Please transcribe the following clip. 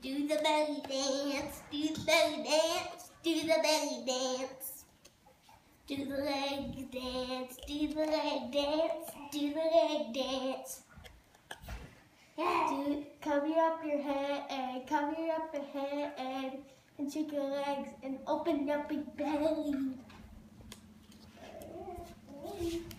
Do the belly dance, do the belly dance, do the belly dance. Do the leg dance, do the leg dance, do the leg dance. Cover up your head and shake your legs and open up your belly.